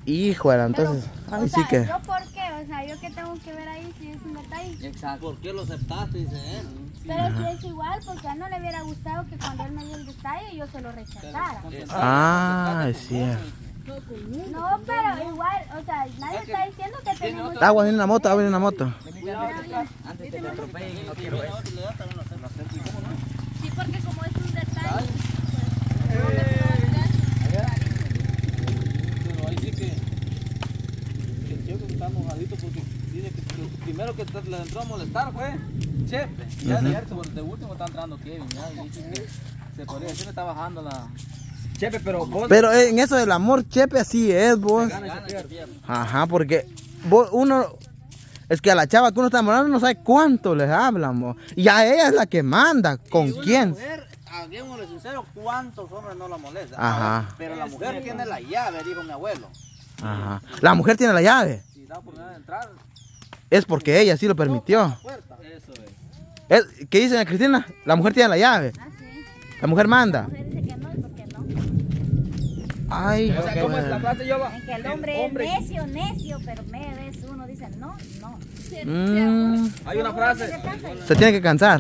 Híjole, entonces, Pero, ahí sí que... ¿yo por qué? O sea, ¿yo qué tengo que ver ahí si es un detalle? Exacto. ¿Por qué lo aceptaste? Dice él. Pero si es igual, porque a él no le hubiera gustado que cuando él me dio el detalle yo se lo rechazara. Ah, es cierto. No, pero igual, o sea, nadie está diciendo que tenemos... Agua, viene una moto, agua, viene una moto. Antes que te atropellen, no quiero eso. Sí, porque como es un detalle... Pero ahí sí que el Chepe está mojadito porque dice que primero que le entró a molestar fue Chepe. Ya de último está entrando Kevin. Ya dice que se podría decir que está bajando la... Chepe, pero vos... Pero en eso del amor, Chepe, así es, vos. Ajá, porque vos, uno... Es que a la chava que uno está enamorando no sabe cuánto les hablan, vos. Y a ella es la que manda, ¿con quién? Mujer, hagámosle sincero, ¿cuántos hombres no la molestan? Ajá. Pero la mujer tiene la llave, dijo mi abuelo. Ajá. La mujer tiene la llave. Si da oportunidad de entrar, Es porque ella sí lo permitió. puerta. Eso es. ¿Qué dice Cristina? La mujer tiene la llave. Ah, sí. La mujer manda. La mujer dice que no, ¿y por qué no? Ay, O sea, ¿cómo es la frase, Yoba? En que el hombre es necio, necio, pero me ves uno dice no, no. Hay una frase. se tiene que cansar.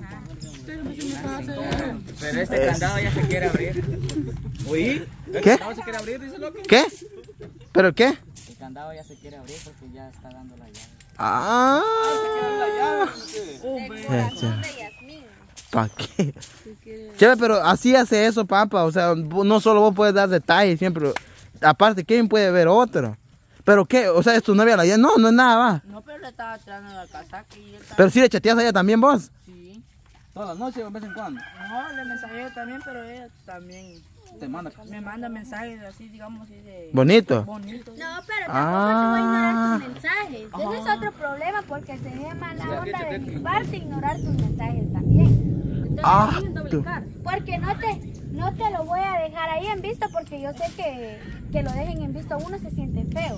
Pero este candado ya se quiere abrir. ¿Oí? ¿El ¿Qué? candado se quiere abrir, dice loco? ¿Qué? ¿Pero qué? El candado ya se quiere abrir porque ya está dando la llave. Ah. Corazón de Yasmín. ¿Para qué? Chévere, pero así hace eso, papá. O sea, no solo vos puedes dar detalles siempre. Aparte, ¿quién puede ver otro? ¿Pero qué? O sea, ¿es tu novia la llave? No, no es nada, va. No, pero le estaba tirando la casaca y él estaba... Pero si le chateas a ella también vos. Sí. Todas las noches, de vez en cuando. No, le mensajeo también, pero ella también Te manda. me manda mensajes así, digamos, así de... Bonito. Bonito. No, pero tampoco te voy a ignorar tus mensajes. Ese es Ajá. otro problema porque sería mala onda de mi parte ignorar tus mensajes también. Entonces, tú. porque no te lo voy a dejar ahí en visto porque yo sé que lo dejen en visto uno se siente feo.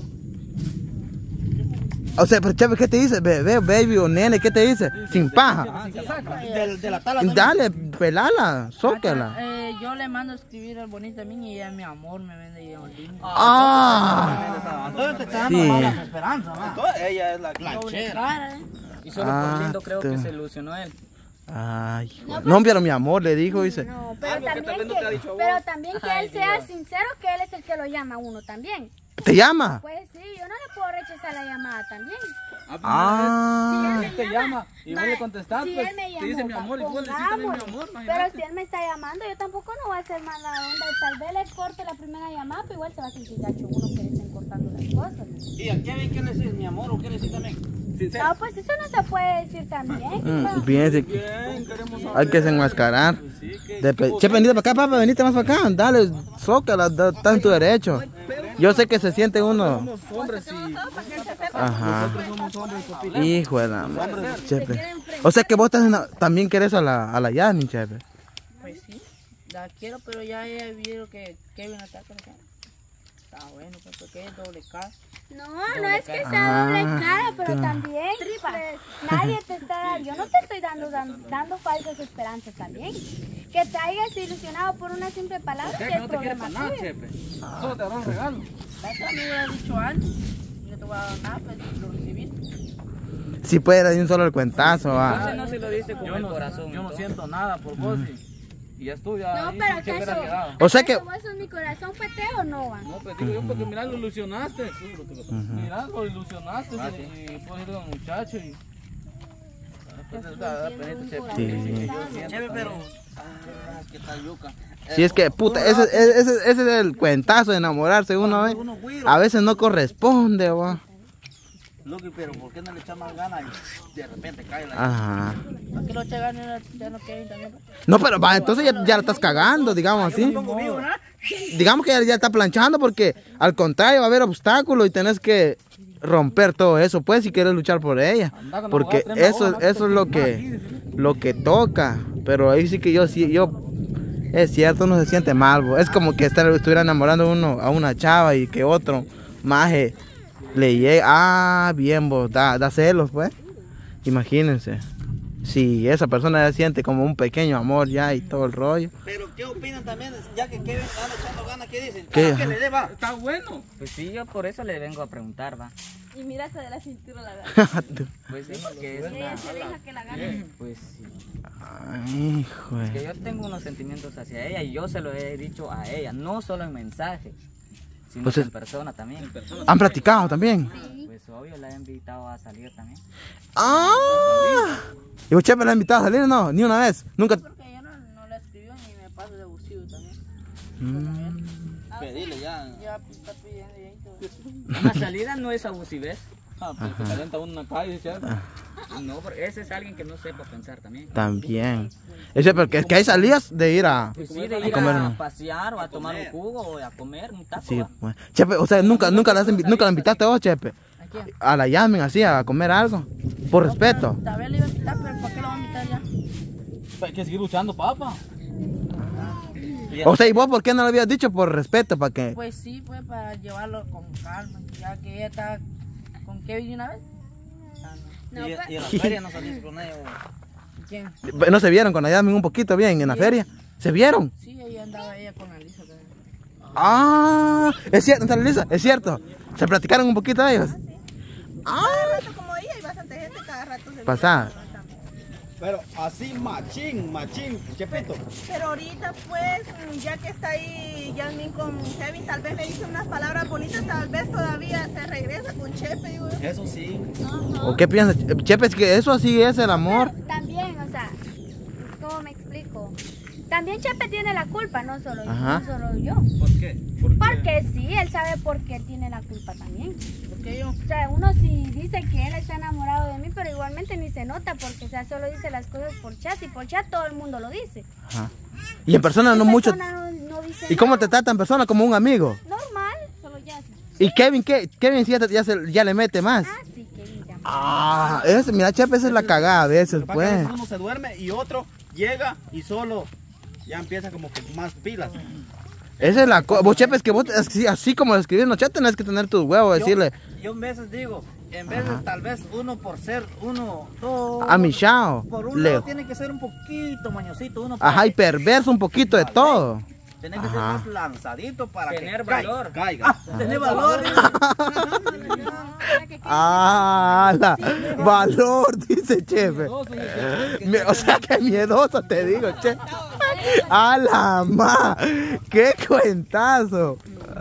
O sea, pero chévere, ¿qué te dice? Bebé, baby o nene, ¿qué te dice? Sin paja. De la tala. Dale, pelala, zócala. Yo le mando a escribir al bonito a mí y ella, mi amor, me vende y lindo. Ah. Entonces te está dando Sí. malas esperanzas, ¿no? Entonces ella es la clanchera. Cara, ¿eh? Y solo por lindo creo que se ilusionó él. Ay, hijo. No, pero mi amor, le dijo, dice. No, pero Algo que tal también vez no te ha dicho a vos. pero también que Ay, él sea Dios. sincero que él es el que lo llama a uno también. ¿Te llama? Pues sí, yo no le puedo rechazar la llamada también. Ah. Si él me te llama y vos le contestás, si pues él me te dice llamó, mi amor y vos le decís también mi pongámosle. amor, Pero imagínate. si él me está llamando, yo tampoco no voy a hacer mala onda. Tal vez le corte la primera llamada, pero igual se va a sentir gacho uno que le estén cortando las cosas. ¿Y a qué le decís mi amor o qué le decís también? Sincero. No, pues eso no se puede decir también. Bien, sí. Bien, queremos saber. Hay que desenmascarar. Sí, que... Che, venite para acá, papá, venite más para acá. Dale, zócala, está en tu derecho. Yo sé que se siente uno. Somos hombres y... Ajá. Nosotros somos hombres y copileros. Hijo de la madre, Chepe. O sea que vos también querés a la Yasmin, Chepe. Pues sí, la quiero, pero ya ella vieron que Kevin ataca acá. Está bueno, pues porque es doble cara. No, no es que sea doble cara, pero también pues, nadie te está, yo no te estoy dando falsas esperanzas también. Que te hayas ilusionado por una simple palabra, que es No te quiere problema para nada, tuyo. Chepe. Solo te dará un regalo. Eso me hubiera dicho antes. No te voy a dar nada, pues lo recibiste. Si puede dar un solo el cuentazo, Entonces va. no se lo dice con el corazón. Yo no entonces. siento nada por vos y ya estuve. No, ahí, pero sin Chepe acaso, era quedado. O sea que- ¿acaso vos sos mi corazón fue teo o no? No, pues digo yo porque mirá, lo ilusionaste. Mirá, lo ilusionaste y puedes ir con el muchacho y... Después da penita, Chepe. Sí. Chepe, pero... ¿Qué tal yuca? Si es que, puta, ese es el cuentazo de enamorarse uno, ¿eh? A veces no corresponde, va. Loco, pero ¿por qué no le echas más ganas y de repente cae la... Ajá. ¿Por qué los cheganes ya no quieren también? No, pero va, entonces ya la estás cagando, digamos así. Digamos que ya está planchando porque al contrario va a haber obstáculos y tenés que romper todo eso, pues, si quieres luchar por ella. Porque eso es lo que toca. Pero ahí sí que yo es cierto, uno se siente mal, bo. Es como que estuviera enamorando uno a una chava y que otro maje le llegue. Ah, bien, bo, da celos, pues. Imagínense. Sí, esa persona ya siente como un pequeño amor ya y todo el rollo. Pero ¿qué opinan también? Ya que Kevin anda echando ganas, ¿qué dicen? ¿Qué? ¿Qué le dé, va? Está bueno. Pues sí, yo por eso le vengo a preguntar, va. Y mira hasta de la cintura la gana. Pues sí, porque es Ella una... se deja que la gane. Pues sí. Ay, hijo Es de- que yo tengo unos sentimientos hacia ella y yo se lo he dicho a ella, no solo en mensaje, sino Pues que es- en persona también. ¿Han platicado también? Pues obvio, la he invitado a salir también. ¡Ah! ¿Y vos, Chepe, la has invitado a salir? No, ni una vez. Nunca. Porque ella no le escribió ni me paso de abusivo también. Pedile ya. Ya está pidiendo ya y todo. Una salida no es abusividad. Ah, pues se calienta uno en la calle, ¿cierto? No, porque ese es alguien que no sepa pensar también. También. Ese, porque es que hay salidas de ir a. Pues sí, de ir comer, a ¿no? pasear o a tomar un jugo o a comer un taco. Sí, ¿va? pues. Chepe, o sea, nunca la invitaste vos, Chepe. ¿A quién? A la llamen así, a comer algo. Por respeto. Tal vez le iba a invitar, pero ¿para qué lo va a invitar ya? Hay que seguir luchando, papá. O sea, ¿y vos por qué no lo habías dicho? Por respeto, ¿para qué? Pues sí, pues para llevarlo con calma, ya que ella está con Kevin de una vez. Ah, no. No, Y pues, en la feria no salís con ellos. ¿Quién? ¿No se vieron con la llamen un poquito bien en la feria? ¿Se vieron? Sí, ahí andaba ella con la Lisa también. Ah, es cierto, Santa Elisa, es cierto. ¿Se platicaron un poquito ellos? Ah, Como ella y bastante gente cada rato se pasada. Pero así machín, Chepito. Pero ahorita pues, ya que está ahí Yasmin con Kevin, tal vez le dice unas palabras bonitas, tal vez todavía se regresa con Chepe, digo yo. Eso sí. ¿O qué piensas? Chepe, es que eso así es el amor. también, o sea, ¿cómo me explico? También Chepe tiene la culpa, no solo, Ajá. no solo yo. ¿Por qué? Porque sí, él sabe por qué él tiene la culpa también. Porque yo, O sea, uno sí dice que él está enamorado de mí, pero igualmente ni se nota porque, o sea, solo dice las cosas por chat y por chat todo el mundo lo dice. Ajá. Y en persona no En mucho. persona no dice ¿Y cómo te nada. trata en persona? Como un amigo. Normal, solo ya. ¿Y Kevin qué? Kevin sí ya le mete más. Ah, sí, que ya. Ah, mira, Chepe, esa es la cagada a veces, Para que a pues. veces uno se duerme y otro llega y solo ya empieza como que más pilas. Esa es la cosa. Vos, Chepe, es que vos, así como lo escribís en los chats, tenés que tener tus huevos, decirle, Yo en veces digo, en vez de tal vez uno por ser uno todo, a mi chao. por un lado tiene que ser un poquito mañosito, uno Ajá, y perverso un poquito de todo. tiene que ser Ajá. más lanzadito para Tener que valor. caiga. Tener valor. Ah, valor, dice Chepe. O sea, que miedoso te digo, Chepe. A la ma, qué cuentazo.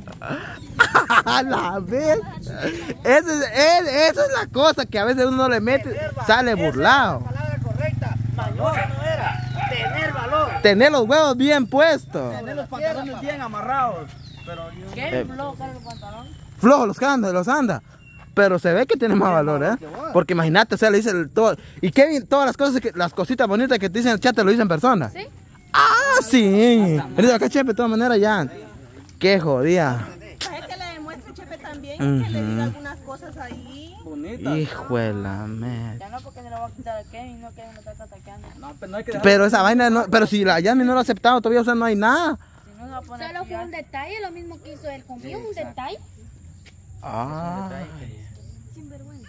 A la vez. Eso es la cosa que a veces uno no le mete, sale burlado. Palabra correcta, mañoso no era. Tener valor. Tener los huevos bien puestos. Tener los pantalones bien amarrados. Pero yo Kevin flojo, carga el pantalón. Flojos los anda. Pero se ve que tiene más valor, ¿eh? Porque imagínate, o sea, le dice todo. Y Kevin, todas las cosas, las cositas bonitas que te dicen en el chat, te lo dicen en persona. ¿Sí? Ah, sí. Venid acá, Chepe, de todas maneras, ya. Qué jodida. Es que le demuestre Chepe también, que le diga algunas cosas ahí. Bonita. Hijo de la mierda. Ya no, porque se lo va a quitar a Kevin, no Kevin lo está atacando. No, pero no hay que dejar. Pero esa vaina, no, pero si la Yasmin no lo ha aceptado todavía, o sea, no hay nada. Si no se va a poner Solo a fue un chillar. detalle, lo mismo que hizo él conmigo, un detalle. Ah, Sinvergüenza.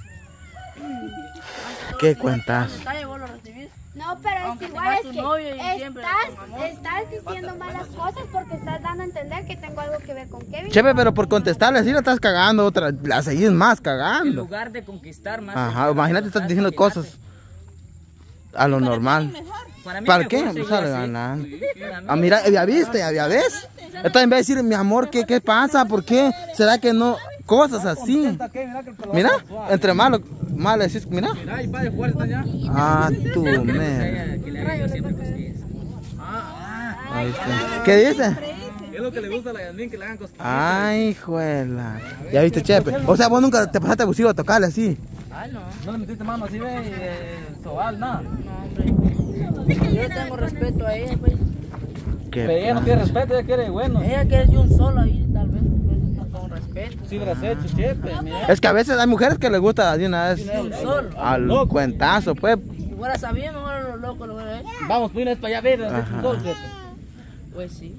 qué cuentas. Detalle, vos lo recibís. No, pero Aunque es igual, tengas es tu que novio y siempre con amor. estás diciendo malas cosas porque estás dando a entender que tengo algo que ver con Kevin. Chepe, pero por contestarle así la estás cagando, otra, la seguís más En cagando. lugar de conquistar más. Ajá, imagínate, estás diciendo cosas a lo normal. Para ¿Para mejor qué? seguir Sale así. ganando. Sí, para mí. Ah, mira, ya viste, ya ves. Entonces en vez de decir, mi amor, ¿qué pasa? ¿Por qué? ¿Será que no? Cosas así. Mira que el pelo Mira, va a estar suave. entre malo le decís, mira. Mira, y va de fuerza ya. Ah, tú, Que man. le haga yo siempre cosquillas. Ahí está. ¿Qué dice? Es lo que le gusta a la Yasmin, que le hagan cosquillas. Ay, juela. Ya viste, Chepe. O sea, vos nunca te pasaste abusivo a tocarle así. Ay, no. No le metiste mano así, ve, sobal, nada. No, hombre. Yo tengo respeto a ella, pues. Qué Pero ella no tiene respeto, ella quiere bueno. Ella quiere de un solo ahí, tal vez. Pues, no con respeto. Sí, le has hecho, chepe. Mira. Es que a veces hay mujeres que les gusta de una vez De un solo. al cuentazo, pues. Si fuera sabiendo, mejor los locos lo hubiera hecho. Vamos, pues una vez para allá, ver, Ajá. un sol, chepe. Pues sí.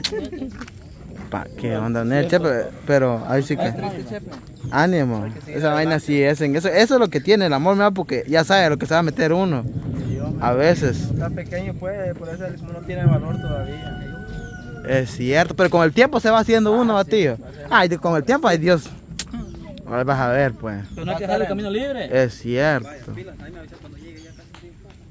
¿Qué onda, Nel, Chepe? Pero ahí sí que. Triste, chepe. Ánimo. Esa vaina sí es. Eso es lo que tiene el amor, mira, porque ya sabe lo que se va a meter uno. A veces. Está pequeño pues, por eso él no tiene valor todavía. Es cierto, pero con el tiempo se va haciendo uno, batillo. Ay, con el tiempo, ay Dios. Ahora vas a ver, pues. Pero no hay que dejar el camino libre. Es cierto.